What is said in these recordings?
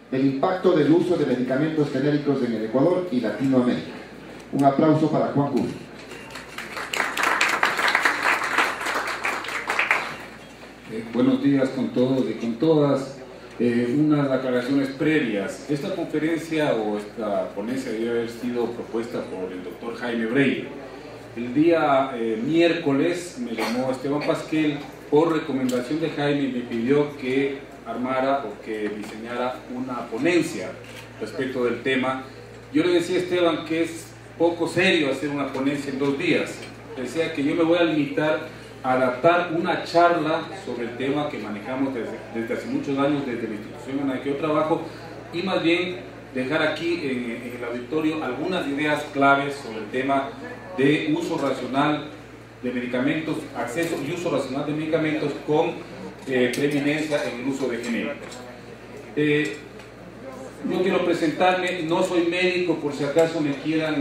el impacto del uso de medicamentos genéricos en el Ecuador y Latinoamérica. Un aplauso para Juan Cruz. Buenos días con todos y con todas. Unas aclaraciones previas. Esta conferencia o esta ponencia debe haber sido propuesta por el doctor Jaime Breyer. El día miércoles me llamó Esteban Pasquel por recomendación de Jaime y me pidió que armara o que diseñara una ponencia respecto del tema. Yo le decía a Esteban que es poco serio hacer una ponencia en 2 días. Le decía que yo me voy a limitar a adaptar una charla sobre el tema que manejamos desde hace muchos años desde la institución en la que yo trabajo, y más bien dejar aquí en el auditorio algunas ideas claves sobre el tema de uso racional de medicamentos, acceso y uso racional de medicamentos con preeminencia en el uso de genéricos. Yo quiero presentarme, no soy médico, por si acaso me quieran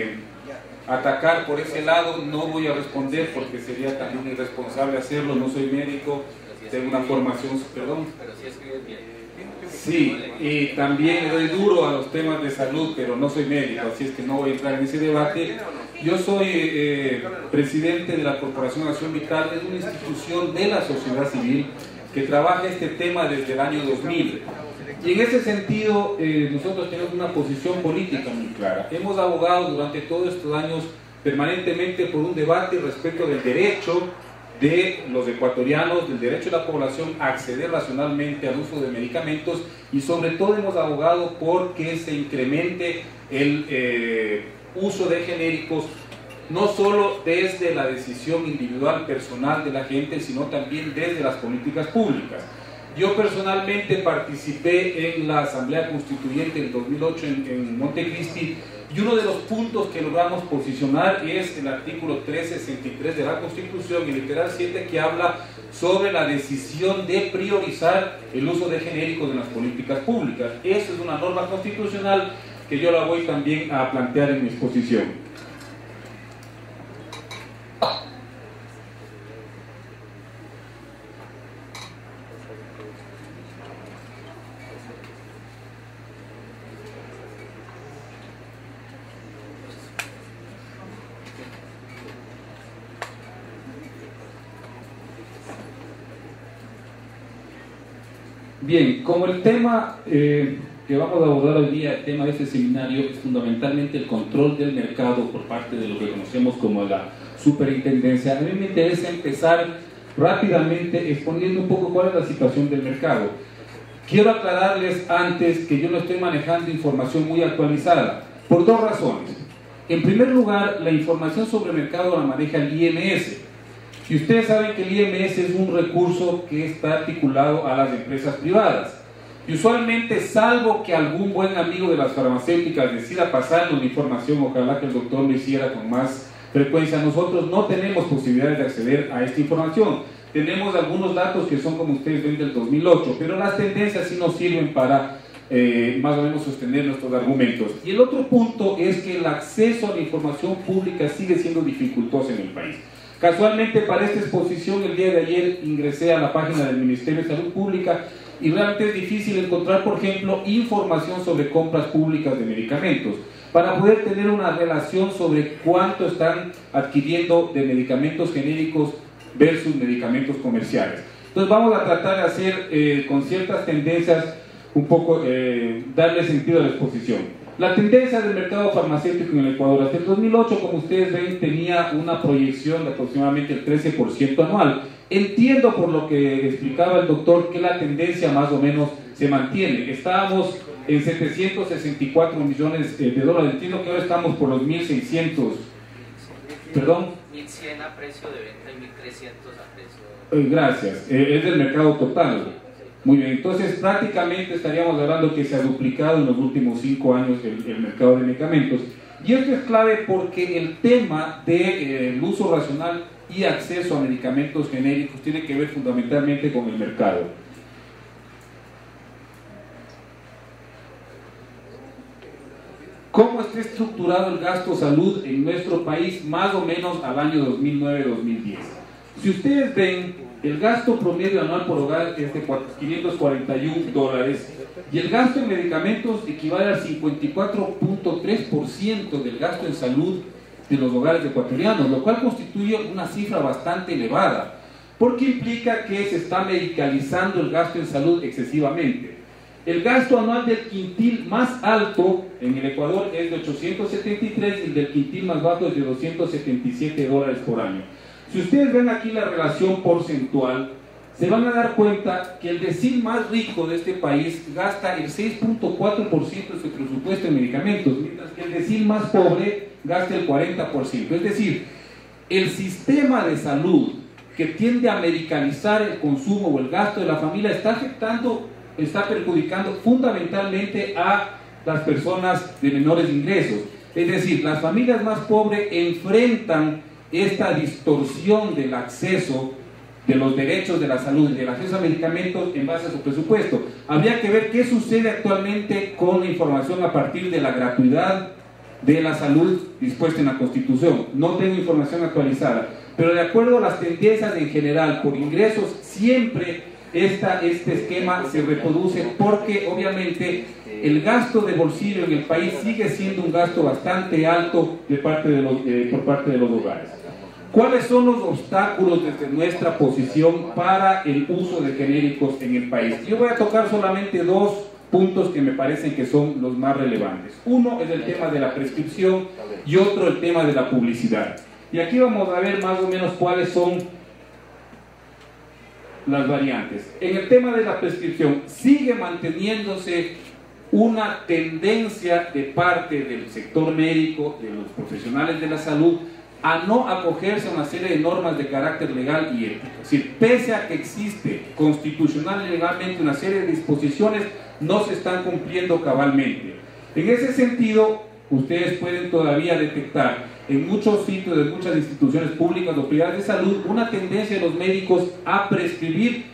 atacar por ese lado, no voy a responder porque sería también irresponsable hacerlo, no soy médico, tengo una formación, perdón. Pero sí escribes bien. Sí, y también le doy duro a los temas de salud, pero no soy médico, así es que no voy a entrar en ese debate. Yo soy presidente de la Corporación Acción Vital, es una institución de la sociedad civil que trabaja este tema desde el año 2000. Y en ese sentido, nosotros tenemos una posición política muy clara. Hemos abogado durante todos estos años permanentemente por un debate respecto del derecho de los ecuatorianos, del derecho de la población a acceder racionalmente al uso de medicamentos, y sobre todo hemos abogado por que se incremente el uso de genéricos, no solo desde la decisión individual personal de la gente, sino también desde las políticas públicas. Yo personalmente participé en la Asamblea Constituyente del 2008 en Montecristi, y uno de los puntos que logramos posicionar es el artículo 363 de la Constitución, el literal 7, que habla sobre la decisión de priorizar el uso de genéricos en las políticas públicas. Esa es una norma constitucional que yo la voy también a plantear en mi exposición. Bien, como el tema que vamos a abordar hoy día, el tema de este seminario es fundamentalmente el control del mercado por parte de lo que conocemos como la superintendencia, a mí me interesa empezar rápidamente exponiendo un poco cuál es la situación del mercado. Quiero aclararles antes que yo no estoy manejando información muy actualizada, por 2 razones. En primer lugar, la información sobre el mercado la maneja el IMS. Y ustedes saben que el IMS es un recurso que está articulado a las empresas privadas. Y usualmente, salvo que algún buen amigo de las farmacéuticas decida pasarnos la información, ojalá que el doctor lo hiciera con más frecuencia, nosotros no tenemos posibilidades de acceder a esta información. Tenemos algunos datos que son, como ustedes ven, del 2008, pero las tendencias sí nos sirven para más o menos sostener nuestros argumentos. Y el otro punto es que el acceso a la información pública sigue siendo dificultoso en el país. Casualmente, para esta exposición, el día de ayer ingresé a la página del Ministerio de Salud Pública y realmente es difícil encontrar, por ejemplo, información sobre compras públicas de medicamentos, para poder tener una relación sobre cuánto están adquiriendo de medicamentos genéricos versus medicamentos comerciales. Entonces vamos a tratar de hacer con ciertas tendencias un poco, darle sentido a la exposición. La tendencia del mercado farmacéutico en el Ecuador hasta el 2008, como ustedes ven, tenía una proyección de aproximadamente el 13% anual. Entiendo, por lo que explicaba el doctor, que la tendencia más o menos se mantiene. Estábamos en 764 millones de dólares. Entiendo que ahora estamos por los 1.600. ¿Perdón? 1.100 a precio de venta y 1.300 a precio. Gracias. Es del mercado total. Muy bien, entonces prácticamente estaríamos hablando que se ha duplicado en los últimos 5 años el mercado de medicamentos. Y esto es clave porque el tema del uso racional y acceso a medicamentos genéricos tiene que ver fundamentalmente con el mercado. ¿Cómo está estructurado el gasto salud en nuestro país más o menos al año 2009-2010? Si ustedes ven, el gasto promedio anual por hogar es de $541 y el gasto en medicamentos equivale al 54.3% del gasto en salud de los hogares ecuatorianos, lo cual constituye una cifra bastante elevada, porque implica que se está medicalizando el gasto en salud excesivamente. El gasto anual del quintil más alto en el Ecuador es de 873 y el del quintil más bajo es de $277 por año. Si ustedes ven aquí la relación porcentual, se van a dar cuenta que el decil más rico de este país gasta el 6.4% de su presupuesto en medicamentos, mientras que el decil más pobre gasta el 40%. Es decir, el sistema de salud que tiende a medicalizar el consumo o el gasto de la familia está perjudicando fundamentalmente a las personas de menores ingresos. Es decir, las familias más pobres enfrentan esta distorsión del acceso de los derechos de la salud y del acceso a medicamentos en base a su presupuesto. Habría que ver qué sucede actualmente con la información a partir de la gratuidad de la salud dispuesta en la Constitución. No tengo información actualizada, pero de acuerdo a las tendencias en general por ingresos, siempre este esquema se reproduce porque obviamente el gasto de bolsillo en el país sigue siendo un gasto bastante alto por parte de los hogares. ¿Cuáles son los obstáculos desde nuestra posición para el uso de genéricos en el país? Yo voy a tocar solamente dos puntos que me parecen que son los más relevantes. Uno es el tema de la prescripción y otro el tema de la publicidad. Y aquí vamos a ver más o menos cuáles son las variantes. En el tema de la prescripción sigue manteniéndose una tendencia de parte del sector médico, de los profesionales de la salud, a no acogerse a una serie de normas de carácter legal y ético. Es decir, pese a que existe constitucional y legalmente una serie de disposiciones, no se están cumpliendo cabalmente. En ese sentido, ustedes pueden todavía detectar en muchos sitios de muchas instituciones públicas o privadas de salud una tendencia de los médicos a prescribir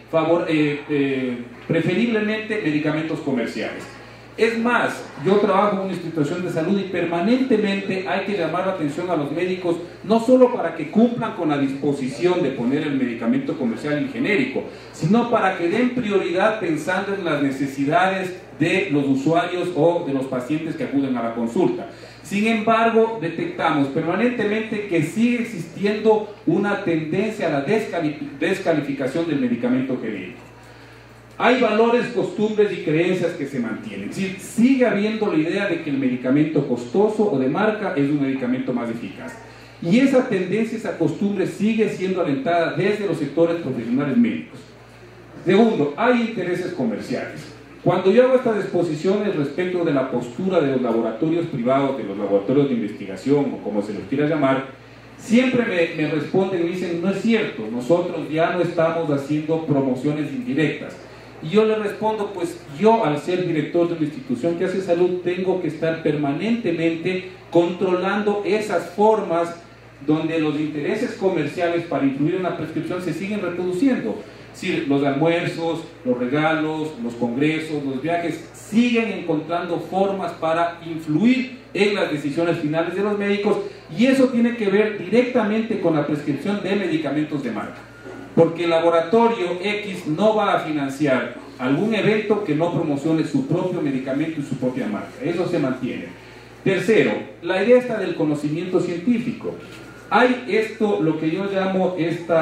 preferiblemente medicamentos comerciales. Es más, yo trabajo en una institución de salud y permanentemente hay que llamar la atención a los médicos, no solo para que cumplan con la disposición de poner el medicamento comercial y genérico, sino para que den prioridad pensando en las necesidades de los usuarios o de los pacientes que acuden a la consulta. Sin embargo, detectamos permanentemente que sigue existiendo una tendencia a la descalificación del medicamento genérico. Hay valores, costumbres y creencias que se mantienen. Es decir, sigue habiendo la idea de que el medicamento costoso o de marca es un medicamento más eficaz. Y esa tendencia, esa costumbre sigue siendo alentada desde los sectores profesionales médicos. Segundo, hay intereses comerciales. Cuando yo hago estas exposiciones respecto de la postura de los laboratorios privados, de los laboratorios de investigación o como se los quiera llamar, siempre me responden y dicen, no es cierto, nosotros ya no estamos haciendo promociones indirectas. Y yo le respondo, pues yo al ser director de una institución que hace salud tengo que estar permanentemente controlando esas formas donde los intereses comerciales para influir en la prescripción se siguen reproduciendo. Es decir, los almuerzos, los regalos, los congresos, los viajes siguen encontrando formas para influir en las decisiones finales de los médicos y eso tiene que ver directamente con la prescripción de medicamentos de marca. Porque el laboratorio X no va a financiar algún evento que no promocione su propio medicamento y su propia marca. Eso se mantiene. Tercero, la idea está del conocimiento científico. Hay esto, lo que yo llamo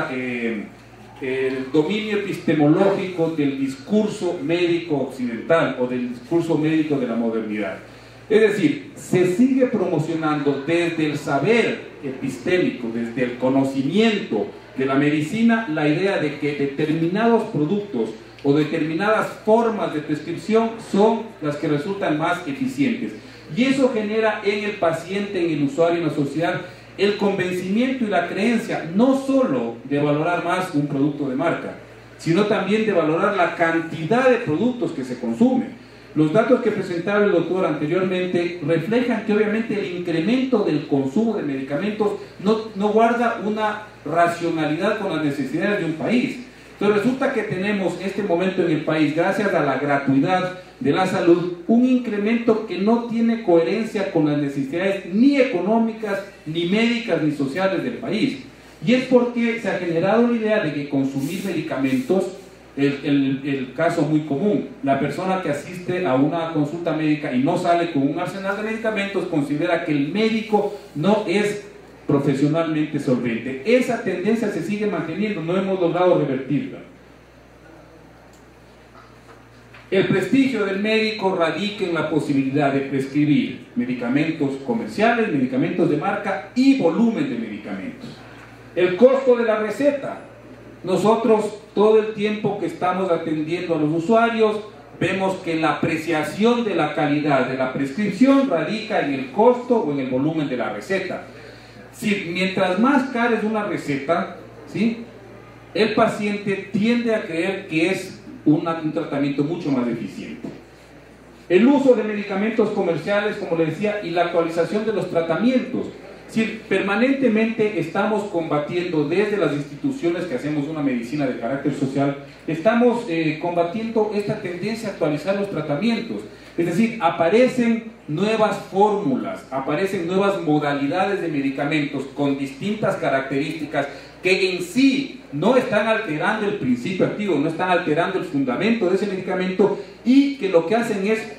el dominio epistemológico del discurso médico occidental o del discurso médico de la modernidad. Es decir, se sigue promocionando desde el saber epistémico, desde el conocimiento de la medicina, la idea de que determinados productos o determinadas formas de prescripción son las que resultan más eficientes. Y eso genera en el paciente, en el usuario, en la sociedad, el convencimiento y la creencia, no solo de valorar más un producto de marca, sino también de valorar la cantidad de productos que se consumen. Los datos que presentaba el doctor anteriormente reflejan que obviamente el incremento del consumo de medicamentos no guarda una racionalidad con las necesidades de un país. Entonces resulta que tenemos en este momento en el país, gracias a la gratuidad de la salud, un incremento que no tiene coherencia con las necesidades ni económicas, ni médicas, ni sociales del país. Y es porque se ha generado la idea de que consumir medicamentos, el caso muy común, la persona que asiste a una consulta médica y no sale con un arsenal de medicamentos, considera que el médico no es profesionalmente solvente. Esa tendencia se sigue manteniendo, no hemos logrado revertirla. El prestigio del médico radica en la posibilidad de prescribir medicamentos comerciales, medicamentos de marca y volumen de medicamentos. El costo de la receta. Nosotros todo el tiempo que estamos atendiendo a los usuarios vemos que la apreciación de la calidad de la prescripción radica en el costo o en el volumen de la receta. Si, mientras más cara es una receta, ¿sí?, el paciente tiende a creer que es un tratamiento mucho más eficiente. El uso de medicamentos comerciales, como le decía, y la actualización de los tratamientos. Si permanentemente estamos combatiendo desde las instituciones que hacemos una medicina de carácter social, estamos combatiendo esta tendencia a actualizar los tratamientos. Es decir, aparecen nuevas fórmulas, aparecen nuevas modalidades de medicamentos con distintas características que en sí no están alterando el principio activo, no están alterando el fundamento de ese medicamento, y que lo que hacen es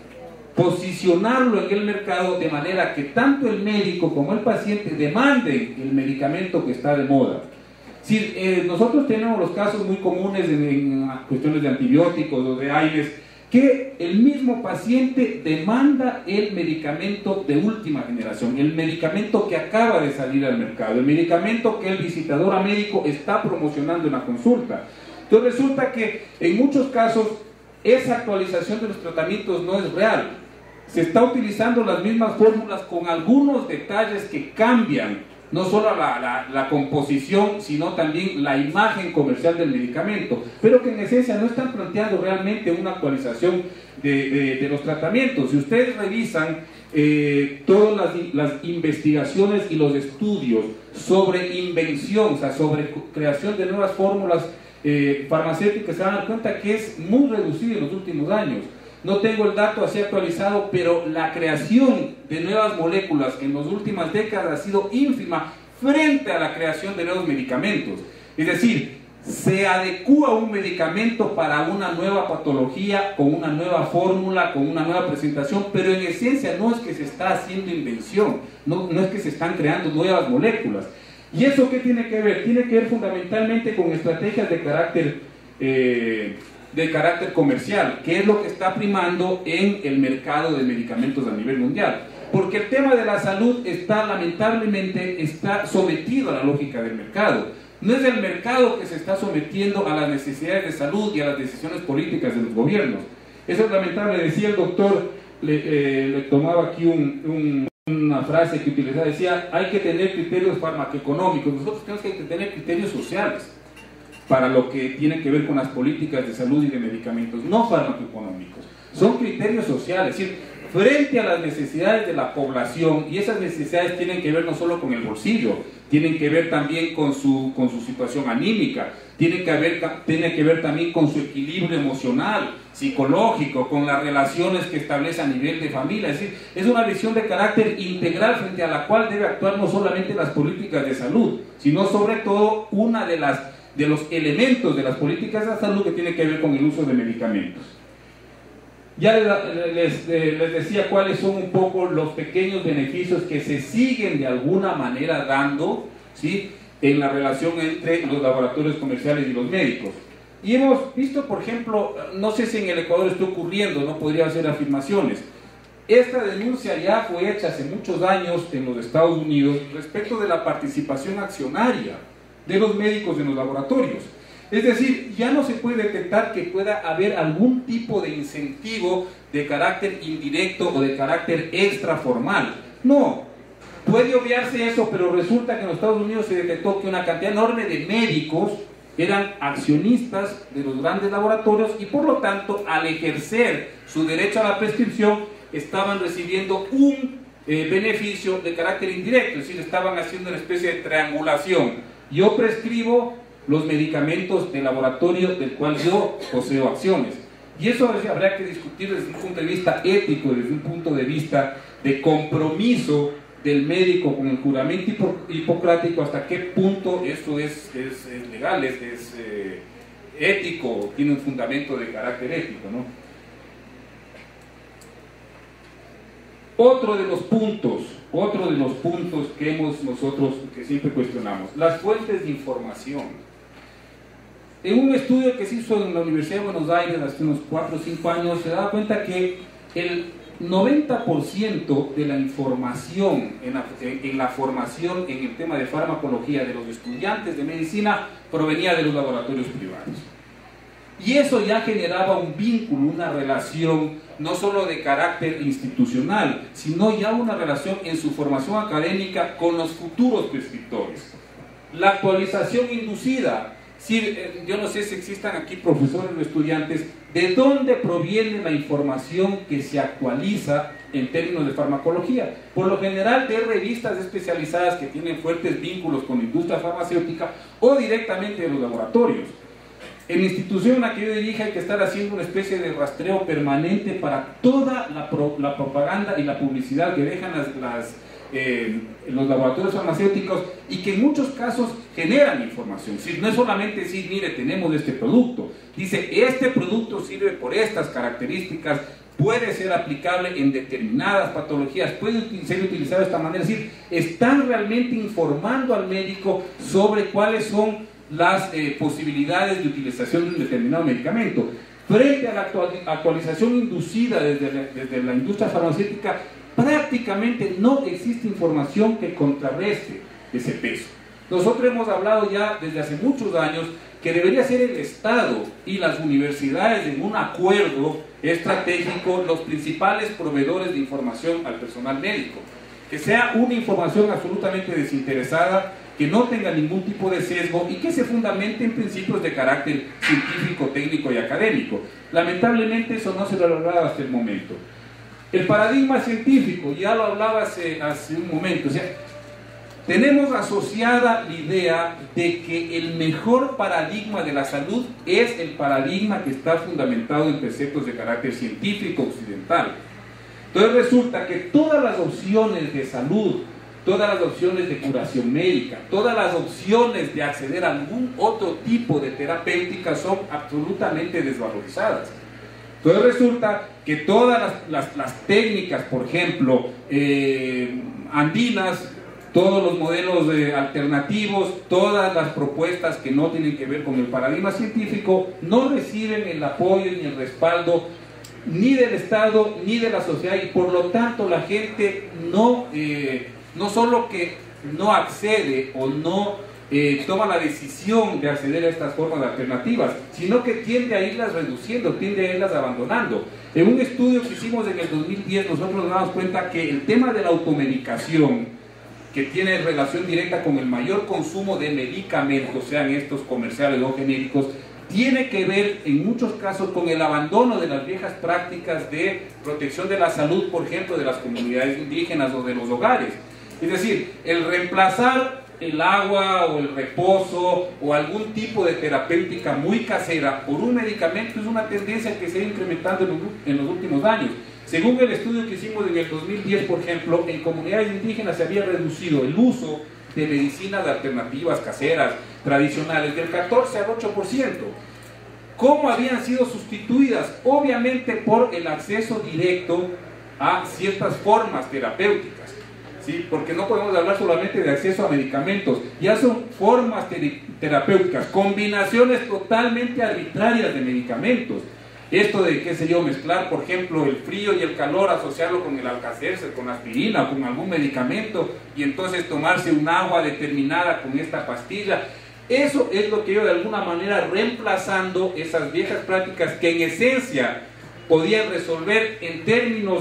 posicionarlo en el mercado de manera que tanto el médico como el paciente demanden el medicamento que está de moda. Si, nosotros tenemos los casos muy comunes en cuestiones de antibióticos o de AINES, que el mismo paciente demanda el medicamento de última generación, el medicamento que acaba de salir al mercado, el medicamento que el visitador a médico está promocionando en la consulta. Entonces resulta que en muchos casos esa actualización de los tratamientos no es real. Se está utilizando las mismas fórmulas con algunos detalles que cambian no solo la composición, sino también la imagen comercial del medicamento, pero que en esencia no están planteando realmente una actualización de los tratamientos. Si ustedes revisan todas las investigaciones y los estudios sobre invención, o sea, sobre creación de nuevas fórmulas farmacéuticas, se van a dar cuenta que es muy reducido en los últimos años. No tengo el dato así actualizado, pero la creación de nuevas moléculas en las últimas décadas ha sido ínfima frente a la creación de nuevos medicamentos. Es decir, se adecúa un medicamento para una nueva patología, con una nueva fórmula, con una nueva presentación, pero en esencia no es que se está haciendo invención, no es que se están creando nuevas moléculas. ¿Y eso qué tiene que ver? Tiene que ver fundamentalmente con estrategias de carácter comercial, que es lo que está primando en el mercado de medicamentos a nivel mundial. Porque el tema de la salud lamentablemente está sometido a la lógica del mercado. No es el mercado que se está sometiendo a las necesidades de salud y a las decisiones políticas de los gobiernos. Eso es lamentable. Decía el doctor, le tomaba aquí una frase que utilizaba, decía: hay que tener criterios farmacoeconómicos. Nosotros tenemos que tener criterios sociales para lo que tiene que ver con las políticas de salud y de medicamentos, no farmacoeconómicos. Son criterios sociales, es decir, frente a las necesidades de la población, y esas necesidades tienen que ver no solo con el bolsillo, tienen que ver también con su situación anímica, tiene que ver también con su equilibrio emocional, psicológico, con las relaciones que establece a nivel de familia. Es decir, es una visión de carácter integral frente a la cual debe actuar no solamente las políticas de salud, sino sobre todo una de los elementos de las políticas de salud que tiene que ver con el uso de medicamentos. Ya les decía cuáles son un poco los pequeños beneficios que se siguen de alguna manera dando, ¿sí?, en la relación entre los laboratorios comerciales y los médicos. Y hemos visto, por ejemplo, no sé si en el Ecuador está ocurriendo, no podría hacer afirmaciones. Esta denuncia ya fue hecha hace muchos años en los Estados Unidos respecto de la participación accionaria de los médicos en los laboratorios. Es decir, ya no se puede detectar que pueda haber algún tipo de incentivo de carácter indirecto o de carácter extraformal. No, puede obviarse eso, pero resulta que en los Estados Unidos se detectó que una cantidad enorme de médicos eran accionistas de los grandes laboratorios y por lo tanto, al ejercer su derecho a la prescripción, estaban recibiendo un beneficio de carácter indirecto, es decir, estaban haciendo una especie de triangulación. Yo prescribo los medicamentos de laboratorio del cual yo poseo acciones. Y eso habría que discutir desde un punto de vista ético, desde un punto de vista de compromiso del médico con el juramento hipocrático, hasta qué punto esto es legal, es ético, tiene un fundamento de carácter ético, ¿no? Otro de los puntos que nosotros siempre cuestionamos, las fuentes de información. En un estudio que se hizo en la Universidad de Buenos Aires hace unos 4 o 5 años, se daba cuenta que el 90% de la información en la formación en el tema de farmacología de los estudiantes de medicina provenía de los laboratorios privados. Y eso ya generaba un vínculo, una relación, no solo de carácter institucional, sino ya una relación en su formación académica con los futuros prescriptores. La actualización inducida. Sí, yo no sé si existan aquí profesores o estudiantes, ¿de dónde proviene la información que se actualiza en términos de farmacología? Por lo general de revistas especializadas que tienen fuertes vínculos con la industria farmacéutica o directamente de los laboratorios. En la institución en la que yo dirijo hay que estar haciendo una especie de rastreo permanente para toda la propaganda y la publicidad que dejan los laboratorios farmacéuticos y que en muchos casos generan información. Si no es solamente decir, mire, tenemos este producto, dice, este producto sirve por estas características, puede ser aplicable en determinadas patologías, puede ser utilizado de esta manera. Es decir, están realmente informando al médico sobre cuáles son las posibilidades de utilización de un determinado medicamento. Frente a la actualización inducida desde la industria farmacéutica, prácticamente no existe información que contrarreste ese peso. Nosotros hemos hablado ya desde hace muchos años que debería ser el Estado y las universidades en un acuerdo estratégico los principales proveedores de información al personal médico, que sea una información absolutamente desinteresada, que no tenga ningún tipo de sesgo y que se fundamente en principios de carácter científico, técnico y académico. Lamentablemente eso no se lo ha logrado hasta el momento. El paradigma científico, ya lo hablaba hace un momento, o sea, tenemos asociada la idea de que el mejor paradigma de la salud es el paradigma que está fundamentado en preceptos de carácter científico occidental. Entonces resulta que todas las opciones de salud, todas las opciones de curación médica, todas las opciones de acceder a algún otro tipo de terapéutica son absolutamente desvalorizadas. Entonces resulta que todas las técnicas, por ejemplo, andinas, todos los modelos alternativos, todas las propuestas que no tienen que ver con el paradigma científico, no reciben el apoyo ni el respaldo ni del Estado ni de la sociedad, y por lo tanto la gente no solo que no accede o no toma la decisión de acceder a estas formas alternativas, sino que tiende a irlas reduciendo, tiende a irlas abandonando. En un estudio que hicimos en el 2010 nosotros nos damos cuenta que el tema de la automedicación, que tiene relación directa con el mayor consumo de medicamentos, sean estos comerciales o genéricos, tiene que ver en muchos casos con el abandono de las viejas prácticas de protección de la salud, por ejemplo, de las comunidades indígenas o de los hogares. Es decir, el reemplazar el agua o el reposo o algún tipo de terapéutica muy casera por un medicamento es una tendencia que se ha incrementado en los últimos años. Según el estudio que hicimos en el 2010, por ejemplo, en comunidades indígenas se había reducido el uso de medicinas alternativas caseras, tradicionales, del 14 al 8%. ¿Cómo habían sido sustituidas? Obviamente por el acceso directo a ciertas formas terapéuticas. ¿Sí? Porque no podemos hablar solamente de acceso a medicamentos, ya son formas terapéuticas, combinaciones totalmente arbitrarias de medicamentos. Esto de, qué sé yo, mezclar, por ejemplo, el frío y el calor, asociarlo con el Alka-Seltzer, con aspirina o con algún medicamento, y entonces tomarse un agua determinada con esta pastilla. Eso es lo que yo de alguna manera reemplazando esas viejas prácticas que en esencia podían resolver en términos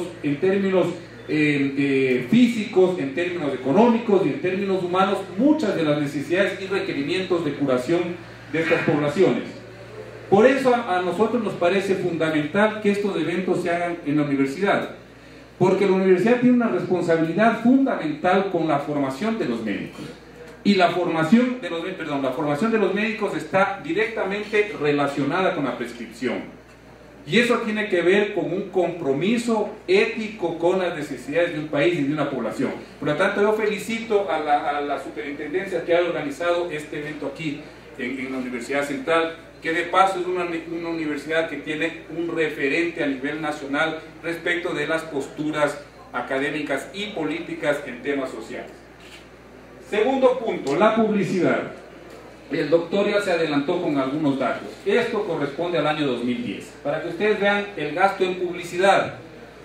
físicos, en términos económicos y en términos humanos muchas de las necesidades y requerimientos de curación de estas poblaciones. Por eso a nosotros nos parece fundamental que estos eventos se hagan en la universidad, porque la universidad tiene una responsabilidad fundamental con la formación de los médicos, y la formación de los médicos está directamente relacionada con la prescripción. Y eso tiene que ver con un compromiso ético con las necesidades de un país y de una población. Por lo tanto, yo felicito a la superintendencia que ha organizado este evento aquí en la Universidad Central, que de paso es una universidad que tiene un referente a nivel nacional respecto de las posturas académicas y políticas en temas sociales. Segundo punto, la publicidad. El doctor ya se adelantó con algunos datos. Esto corresponde al año 2010. Para que ustedes vean el gasto en publicidad.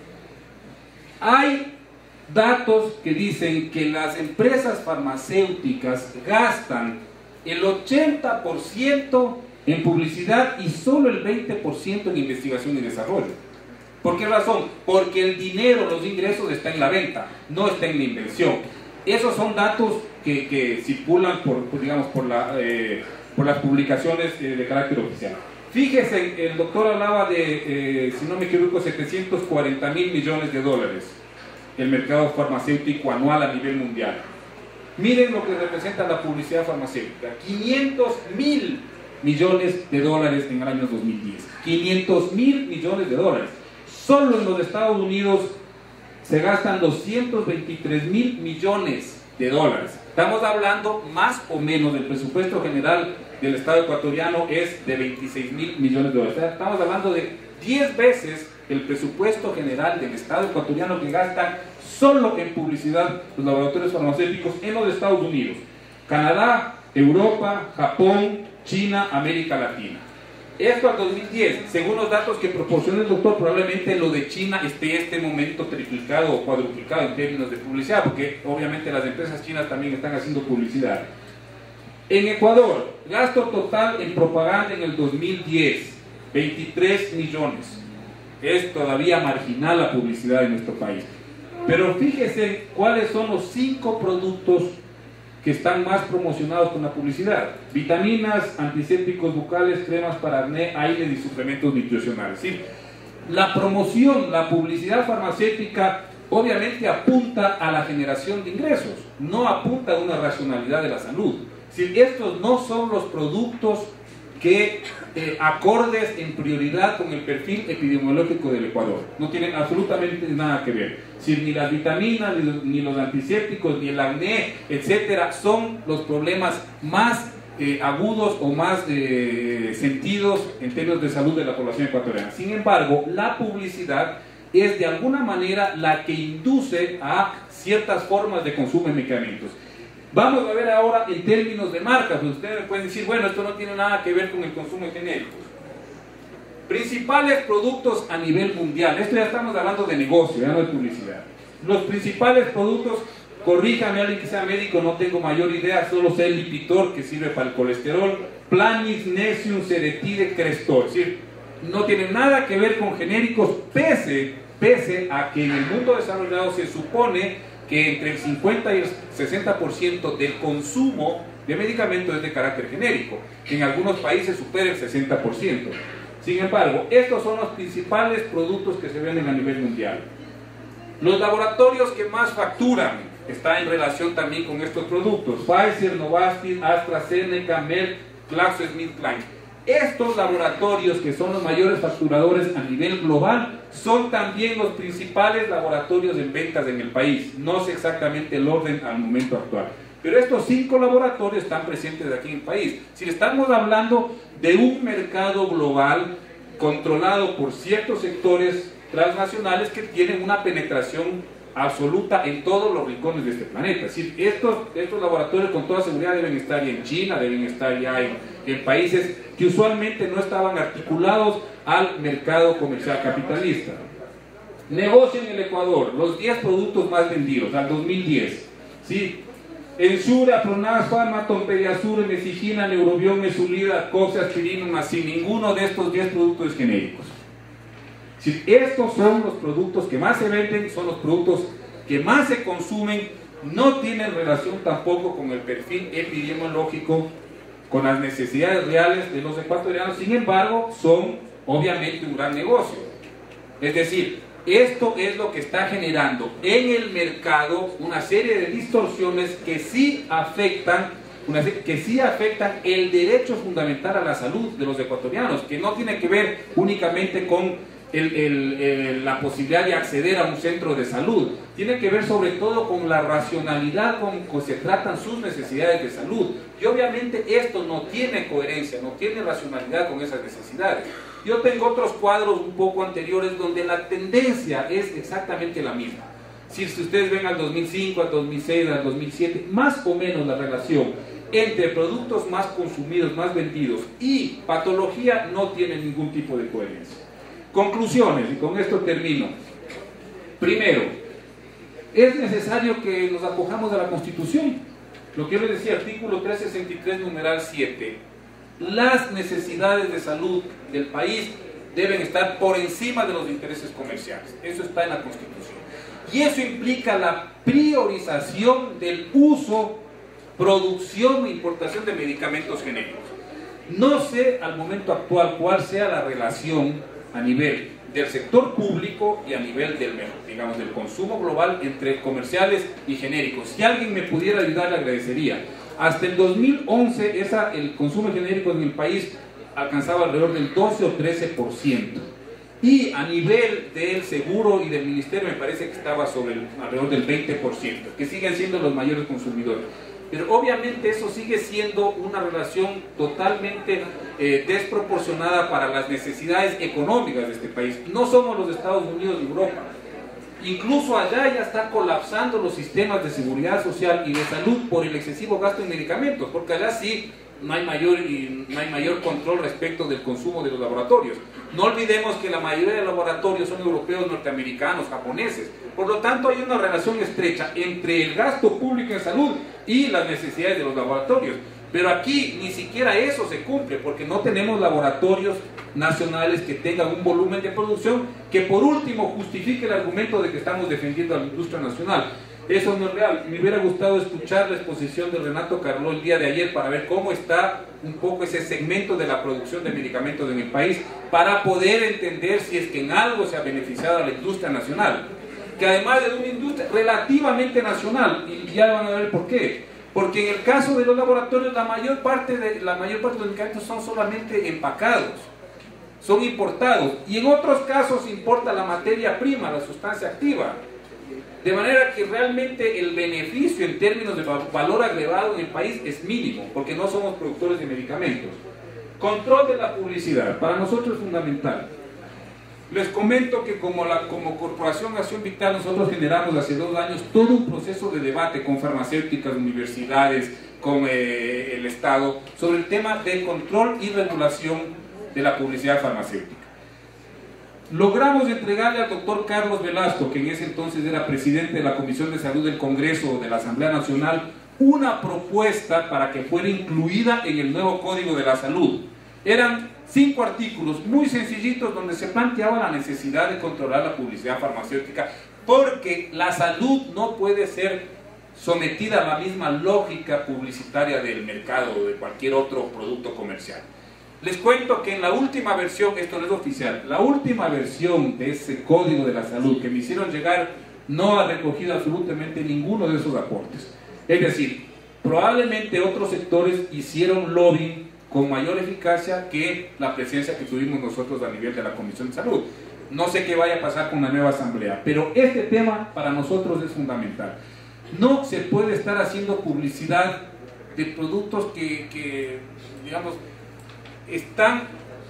Hay datos que dicen que las empresas farmacéuticas gastan el 80% en publicidad y solo el 20% en investigación y desarrollo. ¿Por qué razón? Porque el dinero, los ingresos está en la venta, no está en la inversión. Esos son datos que circulan por las publicaciones de carácter oficial. Fíjese, el doctor hablaba de, si no me equivoco, 740.000 millones de dólares el mercado farmacéutico anual a nivel mundial. Miren lo que representa la publicidad farmacéutica: 500.000 millones de dólares en el año 2010. 500.000 millones de dólares. Solo en los Estados Unidos se gastan 223.000 millones de dólares. Estamos hablando más o menos del presupuesto general del Estado ecuatoriano es de 26.000 millones de dólares. O sea, estamos hablando de 10 veces el presupuesto general del Estado ecuatoriano que gastan solo en publicidad los laboratorios farmacéuticos en los Estados Unidos, Canadá, Europa, Japón, China, América Latina. Esto al 2010, según los datos que proporciona el doctor, probablemente lo de China esté en este momento triplicado o cuadruplicado en términos de publicidad, porque obviamente las empresas chinas también están haciendo publicidad. En Ecuador, gasto total en propaganda en el 2010, 23 millones. Es todavía marginal la publicidad en nuestro país. Pero fíjese cuáles son los 5 productos que están más promocionados con la publicidad: vitaminas, antisépticos bucales, cremas para acné, aires y suplementos nutricionales. Es decir, la promoción, la publicidad farmacéutica obviamente apunta a la generación de ingresos, no apunta a una racionalidad de la salud. Es decir, estos no son los productos que acordes en prioridad con el perfil epidemiológico del Ecuador. No tienen absolutamente nada que ver. Si ni las vitaminas, ni los antisépticos, ni el acné, etcétera, son los problemas más agudos o más sentidos en términos de salud de la población ecuatoriana. Sin embargo, la publicidad es de alguna manera la que induce a ciertas formas de consumo de medicamentos. Vamos a ver ahora en términos de marcas. Ustedes me pueden decir, bueno, esto no tiene nada que ver con el consumo de genéricos. Principales productos a nivel mundial. Esto ya estamos hablando de negocio, ya no de publicidad. Los principales productos, corríjame alguien que sea médico, no tengo mayor idea, solo sé el Lipitor, que sirve para el colesterol, Planis, Nexium, Ceretide, Crestor. Es decir, no tiene nada que ver con genéricos, pese a que en el mundo desarrollado se supone que entre el 50 y el 60% del consumo de medicamentos es de carácter genérico, que en algunos países supera el 60%. Sin embargo, estos son los principales productos que se venden a nivel mundial. Los laboratorios que más facturan están en relación también con estos productos: Pfizer, Novartis, AstraZeneca, Merck, GlaxoSmithKline. Estos laboratorios, que son los mayores facturadores a nivel global, son también los principales laboratorios en ventas en el país. No sé exactamente el orden al momento actual, pero estos 5 laboratorios están presentes aquí en el país. Si estamos hablando de un mercado global controlado por ciertos sectores transnacionales que tienen una penetración absoluta en todos los rincones de este planeta. Es decir, estos laboratorios con toda seguridad deben estar ya en China, deben estar ya en países que usualmente no estaban articulados al mercado comercial capitalista. Negocio en el Ecuador, los 10 productos más vendidos al 2010. ¿Sí? Ensure, Apronas, Farmaton, Pediasure, Mesigina, Neurobión, Mesulida, Coxe, Aspirina, Macin. Ninguno de estos 10 productos es genéricos. Si estos son los productos que más se venden, son los productos que más se consumen, no tienen relación tampoco con el perfil epidemiológico, con las necesidades reales de los ecuatorianos. Sin embargo, son obviamente un gran negocio. Es decir, esto es lo que está generando en el mercado una serie de distorsiones que sí afectan que sí afectan el derecho fundamental a la salud de los ecuatorianos, que no tiene que ver únicamente con la posibilidad de acceder a un centro de salud, tiene que ver sobre todo con la racionalidad con que se tratan sus necesidades de salud, y obviamente esto no tiene coherencia, no tiene racionalidad con esas necesidades. Yo tengo otros cuadros un poco anteriores donde la tendencia es exactamente la misma. Si ustedes ven al 2005, al 2006, al 2007, más o menos la relación entre productos más consumidos, más vendidos y patología no tiene ningún tipo de coherencia. Conclusiones, y con esto termino. Primero, es necesario que nos acojamos a la Constitución. Lo que yo les decía, artículo 363, numeral 7. Las necesidades de salud del país deben estar por encima de los intereses comerciales. Eso está en la Constitución. Y eso implica la priorización del uso, producción e importación de medicamentos genéricos. No sé al momento actual cuál sea la relación a nivel del sector público y a nivel del consumo global entre comerciales y genéricos. Si alguien me pudiera ayudar, le agradecería. Hasta el 2011 el consumo genérico en el país alcanzaba alrededor del 12 o 13%. Y a nivel del seguro y del ministerio me parece que estaba alrededor del 20%, que siguen siendo los mayores consumidores. Pero obviamente eso sigue siendo una relación totalmente desproporcionada para las necesidades económicas de este país. No somos los Estados Unidos de Europa. Incluso allá ya está colapsando los sistemas de seguridad social y de salud por el excesivo gasto en medicamentos, porque allá sí no hay mayor control respecto del consumo de los laboratorios. No olvidemos que la mayoría de los laboratorios son europeos, norteamericanos, japoneses. Por lo tanto, hay una relación estrecha entre el gasto público en salud y las necesidades de los laboratorios. Pero aquí ni siquiera eso se cumple, porque no tenemos laboratorios nacionales que tengan un volumen de producción que por último justifique el argumento de que estamos defendiendo a la industria nacional. Eso no es real. Me hubiera gustado escuchar la exposición de Renato Carló el día de ayer para ver cómo está un poco ese segmento de la producción de medicamentos en el país, para poder entender si es que en algo se ha beneficiado a la industria nacional, que además es una industria relativamente nacional, y ya van a ver por qué. Porque en el caso de los laboratorios la mayor parte de los medicamentos son solamente empacados, son importados, y en otros casos importa la materia prima, la sustancia activa. De manera que realmente el beneficio en términos de valor agregado en el país es mínimo, porque no somos productores de medicamentos. Control de la publicidad, para nosotros es fundamental. Les comento que como Corporación Acción Vital nosotros generamos hace 2 años todo un proceso de debate con farmacéuticas, universidades, con el Estado, sobre el tema del control y regulación de la publicidad farmacéutica. Logramos entregarle al doctor Carlos Velasco, que en ese entonces era presidente de la Comisión de Salud del Congreso de la Asamblea Nacional, una propuesta para que fuera incluida en el nuevo Código de la Salud. Eran 5 artículos muy sencillitos donde se planteaba la necesidad de controlar la publicidad farmacéutica, porque la salud no puede ser sometida a la misma lógica publicitaria del mercado o de cualquier otro producto comercial. Les cuento que en la última versión, esto no es oficial, la última versión de ese Código de la Salud que me hicieron llegar no ha recogido absolutamente ninguno de esos aportes. Es decir, probablemente otros sectores hicieron lobbying con mayor eficacia que la presencia que tuvimos nosotros a nivel de la Comisión de Salud. No sé qué vaya a pasar con la nueva asamblea, pero este tema para nosotros es fundamental. No se puede estar haciendo publicidad de productos que digamos, están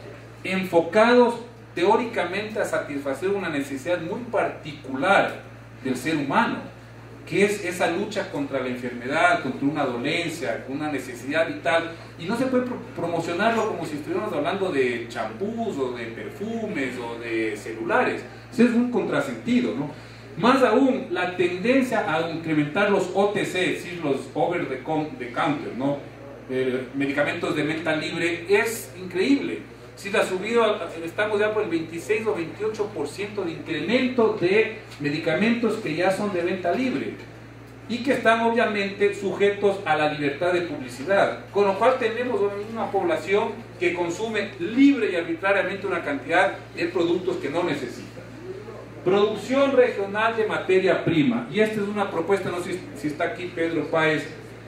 enfocados teóricamente a satisfacer una necesidad muy particular del ser humano, que es esa lucha contra la enfermedad, contra una dolencia, una necesidad vital, y no se puede promocionarlo como si estuviéramos hablando de champús o de perfumes o de celulares. Eso es un contrasentido, ¿no? Más aún, la tendencia a incrementar los OTC, es decir, los over the counter, ¿no? Medicamentos de venta libre, es increíble. Si ha subido, estamos ya por el 26 o 28% de incremento de medicamentos que ya son de venta libre y que están obviamente sujetos a la libertad de publicidad, con lo cual tenemos una población que consume libre y arbitrariamente una cantidad de productos que no necesita. Producción regional de materia prima, y esta es una propuesta, no sé si está aquí Pedro Páez,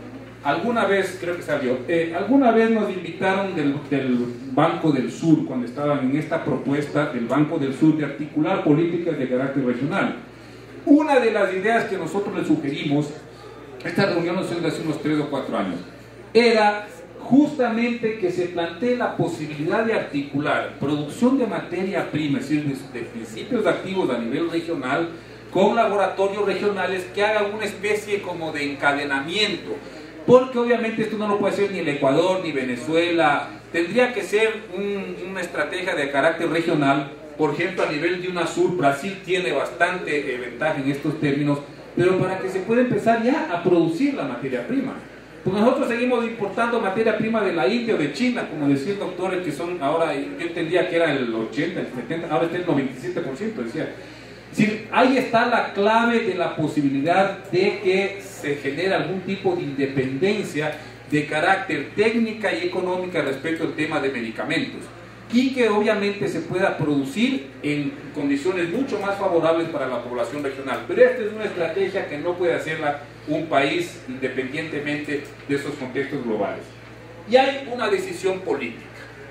alguna vez, creo que salió, alguna vez nos invitaron del Banco del Sur, cuando estaban en esta propuesta del Banco del Sur de articular políticas de carácter regional. Una de las ideas que nosotros les sugerimos, esta reunión nos hizo hace unos 3 o 4 años, era justamente que se plantee la posibilidad de articular producción de materia prima, es decir, de principios activos a nivel regional, con laboratorios regionales que hagan una especie como de encadenamiento, porque obviamente esto no lo puede hacer ni el Ecuador ni Venezuela, tendría que ser una estrategia de carácter regional. Por ejemplo, a nivel de UNASUR, Brasil tiene bastante ventaja en estos términos, pero para que se pueda empezar ya a producir la materia prima. Pues nosotros seguimos importando materia prima de la India o de China, como decía el doctor, que son ahora, yo entendía que era el 80, el 70, ahora está el 97%, decía. Es decir, ahí está la clave de la posibilidad de que se genere algún tipo de independencia de carácter técnica y económica respecto al tema de medicamentos, y que obviamente se pueda producir en condiciones mucho más favorables para la población regional. Pero esta es una estrategia que no puede hacerla un país independientemente de esos contextos globales. Y hay una decisión política.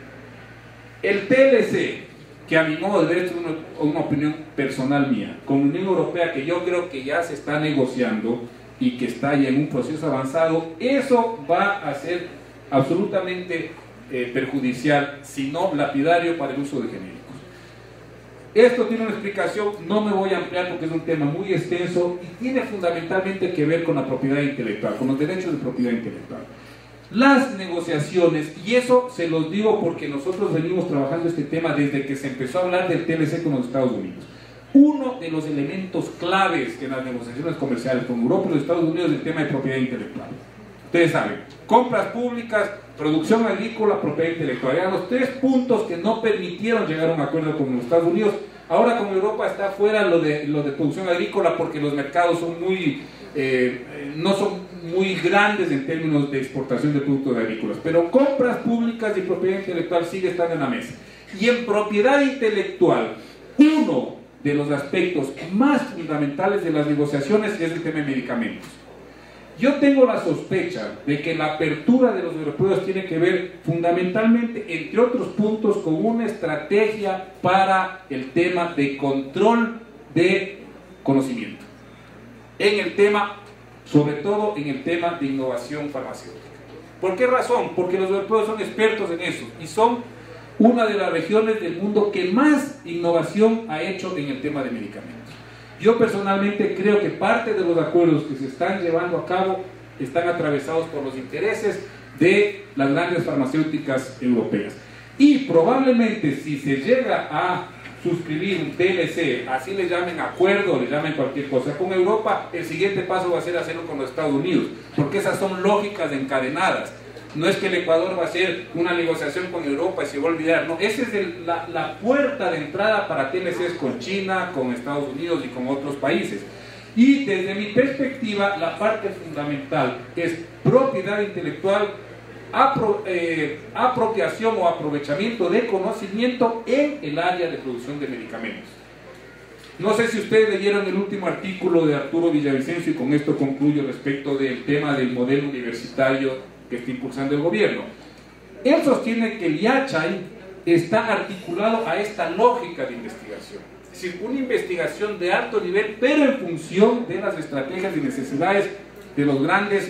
El TLC, que a mi modo de ver, esto es una opinión personal mía, con la Unión Europea, que yo creo que ya se está negociando y que está ya en un proceso avanzado, eso va a ser absolutamente perjudicial, si no lapidario, para el uso de genéricos. Esto tiene una explicación, no me voy a ampliar porque es un tema muy extenso y tiene fundamentalmente que ver con la propiedad intelectual, con los derechos de propiedad intelectual. Las negociaciones, y eso se los digo porque nosotros venimos trabajando este tema desde que se empezó a hablar del TLC con los Estados Unidos. Uno de los elementos claves en las negociaciones comerciales con Europa y los Estados Unidos es el tema de propiedad intelectual. Ustedes saben, compras públicas, producción agrícola, propiedad intelectual. Eran los 3 puntos que no permitieron llegar a un acuerdo con los Estados Unidos. Ahora, como Europa está fuera lo de producción agrícola porque los mercados son no son muy grandes en términos de exportación de productos agrícolas, pero compras públicas y propiedad intelectual sigue estando en la mesa. Y en propiedad intelectual, uno de los aspectos más fundamentales de las negociaciones es el tema de medicamentos. Yo tengo la sospecha de que la apertura de los europeos tiene que ver fundamentalmente, entre otros puntos, con una estrategia para el tema de control de conocimiento. En el tema, sobre todo en el tema de innovación farmacéutica. ¿Por qué razón? Porque los europeos son expertos en eso y son una de las regiones del mundo que más innovación ha hecho en el tema de medicamentos. Yo personalmente creo que parte de los acuerdos que se están llevando a cabo están atravesados por los intereses de las grandes farmacéuticas europeas. Y probablemente si se llega a suscribir un TLC, así le llamen acuerdo, le llamen cualquier cosa, con Europa, el siguiente paso va a ser hacerlo con los Estados Unidos, porque esas son lógicas encadenadas. No es que el Ecuador va a hacer una negociación con Europa y se va a olvidar, no, esa es la puerta de entrada para TLCs con China, con Estados Unidos y con otros países. Y desde mi perspectiva, la parte fundamental es propiedad intelectual, apropiación o aprovechamiento de conocimiento en el área de producción de medicamentos. No sé si ustedes leyeron el último artículo de Arturo Villavicencio, y con esto concluyo respecto del tema del modelo universitario que está impulsando el gobierno. Él sostiene que el IACHAI está articulado a esta lógica de investigación, es decir, una investigación de alto nivel, pero en función de las estrategias y necesidades de las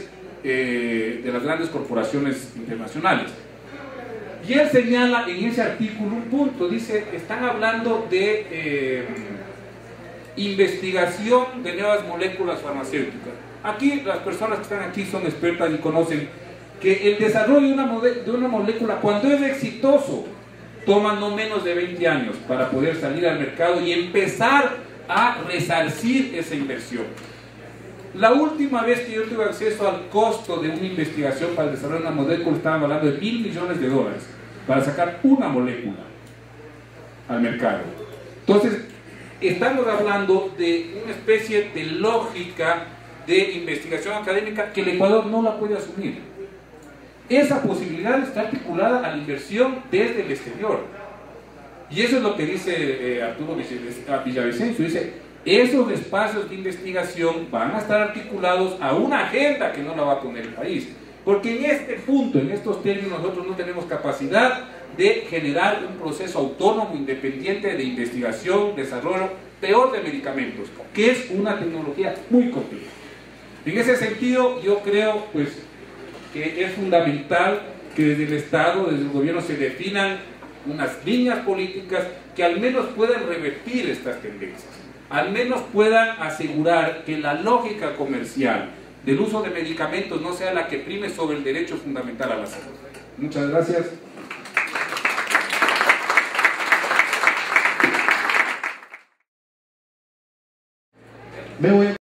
grandes corporaciones internacionales. Y él señala en ese artículo un punto, dice, están hablando de investigación de nuevas moléculas farmacéuticas. Aquí las personas que están aquí son expertas y conocen que el desarrollo de una molécula, cuando es exitoso, toma no menos de 20 años para poder salir al mercado y empezar a resarcir esa inversión. La última vez que yo tuve acceso al costo de una investigación para desarrollar una molécula, estaban hablando de $1.000 millones para sacar una molécula al mercado. Entonces, estamos hablando de una especie de lógica de investigación académica que el Ecuador no la puede asumir. Esa posibilidad está articulada a la inversión desde el exterior. Y eso es lo que dice Arturo Villavicencio. Dice, esos espacios de investigación van a estar articulados a una agenda que no la va a poner el país. Porque en este punto, en estos términos, nosotros no tenemos capacidad de generar un proceso autónomo, independiente de investigación, desarrollo, peor de medicamentos, que es una tecnología muy compleja. En ese sentido, yo creo pues, que es fundamental que desde el Estado, desde el gobierno, se definan unas líneas políticas que al menos puedan revertir estas tendencias, al menos puedan asegurar que la lógica comercial del uso de medicamentos no sea la que prime sobre el derecho fundamental a la salud. Muchas gracias. Me voy a